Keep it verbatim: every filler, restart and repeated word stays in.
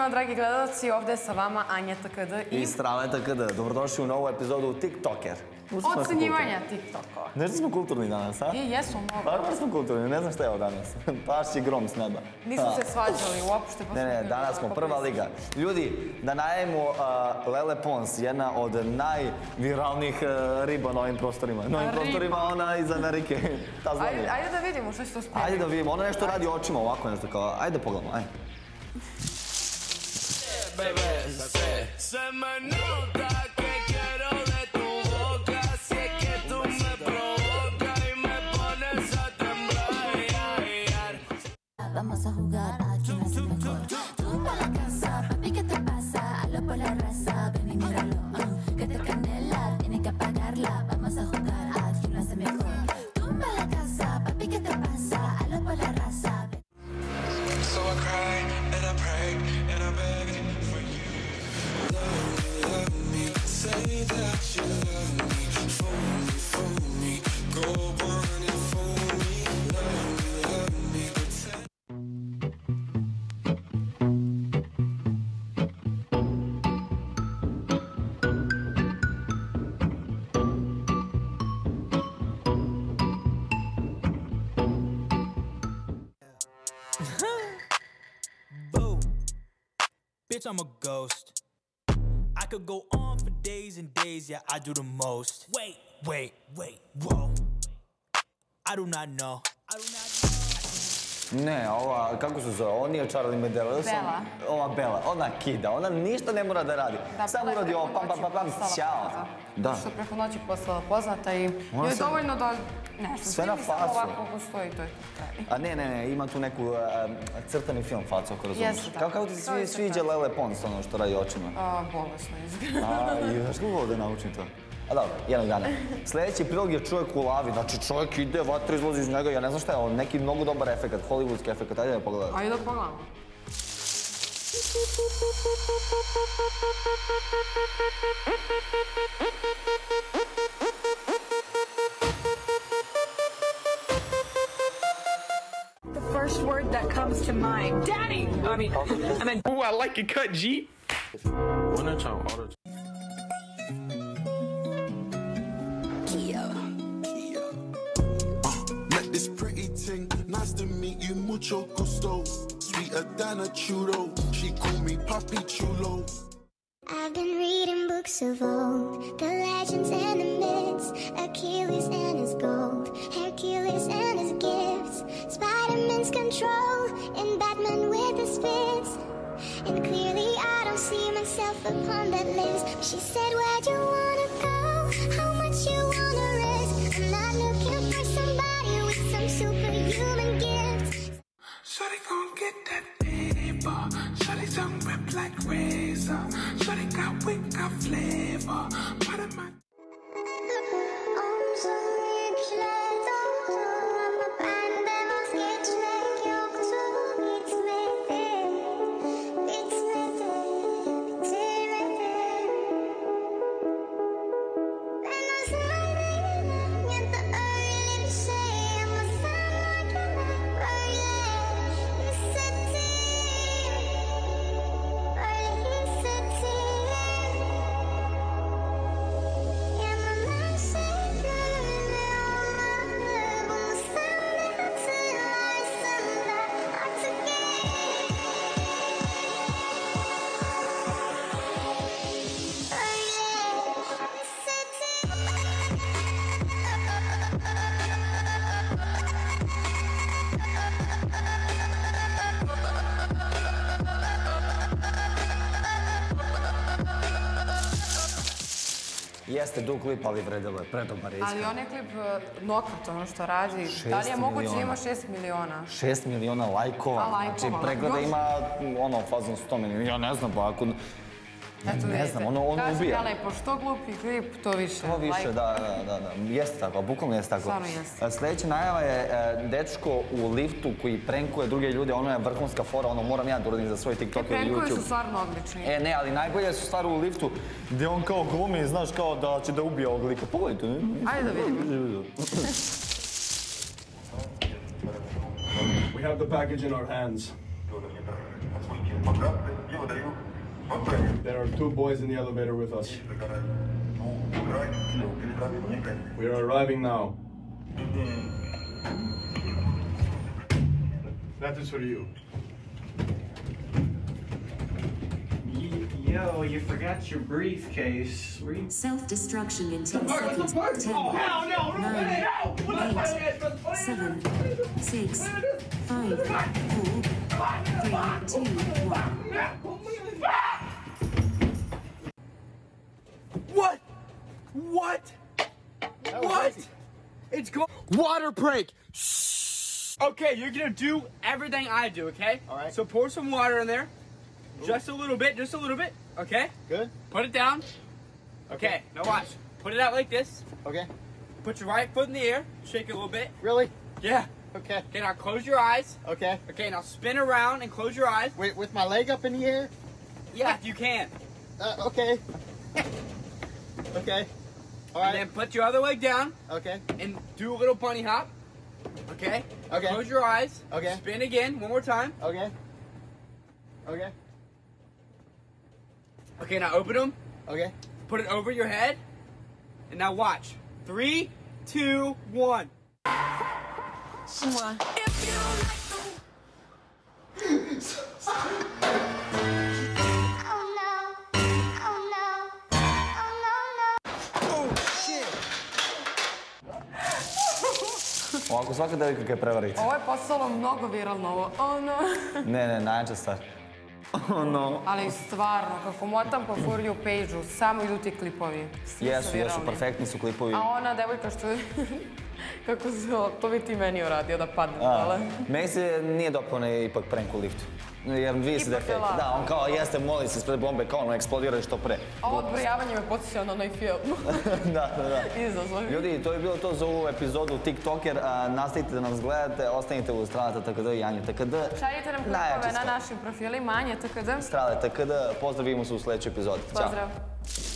puno, dragi gledalci, ovde je sa vama Anja T K D i Strale T K D. Dobrodošli u novu epizodu TikToker. Ocenjivanja TikTokova. Nešto smo kulturni danas, a? I jesu mnogo. Pa smo kulturni, ne znam šta je ovo danas. Pašći grom s neba. Nisu se svađali uopšte. Ne, ne, danas smo prva liga. Ljudi, da najavimo Lele Pons, jedna od najviralnijih riba na ovim prostorima. Na ovim prostorima, ona iz Amerike. Ajde da vidimo što će to spjeti. Ajde da vidimo, ona nešto radi očima ovako, nešto kao, ajde pogledamo, ajde. Se me nota que quiero de tu boca, si es que tú me provocas y me pones a temblar. Vamos a jugar a quién es el mejor. Tú pa' la casa, papi, ¿qué te pasa? Hazlo por la raza, ven y míralo. Uh, que te canela, tienes que apagarla. Vamos a jugar a quién lo hace mejor. Tú pa' la casa, papi, ¿qué te pasa? Hazlo por la raza. So I cry and I pray and I beg for you. Love me, love me, say that you love me. Phone me, phone me, go on and phone me. Love me, love me, pretend. Boo, bitch, I'm a ghost. I could go on for days and days, yeah, I do the most. Wait, wait, wait, whoa. I do not know. I do not know. Ne, ova, kako se zove, on nije Charlie Medela. Bela. Ova Bela, ona kida, ona ništa ne mora da radi. Samo uradi ovo pam pam pam pam, ćao. Da. Što preko noći postala poznata i joj je dovoljno da, ne znam, sve na facu. Ovako postoji, to je to. A ne, ne, ne, ima tu neku crtani film facu, ako razumiješ. Kako ti se sviđa Lele Pons, ono što radi očima? Bolesno izgleda. A, i znaš kako da naučim to? A dobro, jednog dana. Sljedeći prilog je čovjek u lavi, znači čovjek ide, vatra izlazi iz njega, ja ne znam šta je on, neki mnogo dobar efekat, hollywoodski efekat, ajde da pogledati. Ajde da pogledamo. The first word that comes to mind. Daddy! I mean, I mean... Ooh, I like it cut, G. Wanna try all the This pretty thing, nice to meet you, mucho gusto. Sweeter than a churro, she call me Papi Chulo. I've been reading books of old, the legends and the myths, Achilles and his gold, Hercules and his gifts, Spider-Man's control, and Batman with his fits. And clearly I don't see myself upon that list. She said, where'd you wanna go? How much you wanna risk? I'm not looking for somebody with some superhuman gifts. Shawty gon' get that paper. Shawty tongue whip like razor. Shawty got wick, got flavor. Part of my Jeste dug klip, ali vredilo je, predobar je iskreno. Ali on je klip nokat, ono što radi. Da li je moguće da ima šest miliona? šest miliona lajkova, znači pregleda ima ono fazon sto miliona, ja ne znam pa ako... Ne znam, ono ubija. Kažem, Jele, pošto glupi klip, to više. To više, da, da, da. Jeste tako, bukvalno jeste tako. Stvarno jeste. Sljedeća najava je dečko u liftu koji prenkuje druge ljude, ono je vrhunska fora, ono moram ja da uradim za svoj TikTok ili YouTube. Prenkuje su stvarno odlični. E, ne, ali najbolje su stvari u liftu gdje on kao glumi, znaš, kao da će da ubije ovog lika. Pogledajte, ne? Ajde da vidimo. We have the package in our hands. There are two boys in the elevator with us. We are arriving now. That is for you. Yo, you forgot your briefcase. Self-destruction in ten seconds. ten, Oh, hell no! nine, eight, seven, six, five, four, three, two, one. What? What? What? It's going. Water break. Shh. Okay, you're gonna do everything I do, okay? All right. So pour some water in there. Ooh. Just a little bit, just a little bit. Okay? Good. Put it down. Okay, okay. Now watch. Put it out like this. Okay. Put your right foot in the air. Shake it a little bit. Really? Yeah. Okay. Okay, now close your eyes. Okay. Okay, now spin around and close your eyes. Wait, with my leg up in the air? Yeah, if you can. Uh, okay. Okay. All right. And then put your other leg down. Okay. And do a little bunny hop. Okay. Okay. Close your eyes. Okay. Spin again, one more time. Okay. Okay. Okay, now open them. Okay. Put it over your head. And now watch. Three, two, one. Someone. Ovako svaka devojka je prevarite. Ovo je postalo mnogo viralno, ovo. Ono. Ne, ne, najjača stvar. Ono. Ali stvarno, kako motam po For You page-u, samo idu ti klipovi. Jesu, jesu, perfektni su klipovi. A ona devojka što je... Kako se to bi ti meni uradio da padne dole. Meni se nije dopao ne ipak prank u liftu. Jer vidi se da je fake. Da, on kao jeste, moli se ispred bombe, kao ono eksplodira što pre. A ovo odbrojavanje me podsjeća na onaj film. Da, da, da. Izazov. Ljudi, to je bilo to za ovu epizodu TikToker. Nastavite da nas gledate, ostanite u Strale T K D i Anje T K D. Šaljite nam klipove na našim profilima Anje T K D. Strale T K D, pozdrav, vidimo se u sledećoj epizodi. Ćao. Pozdrav.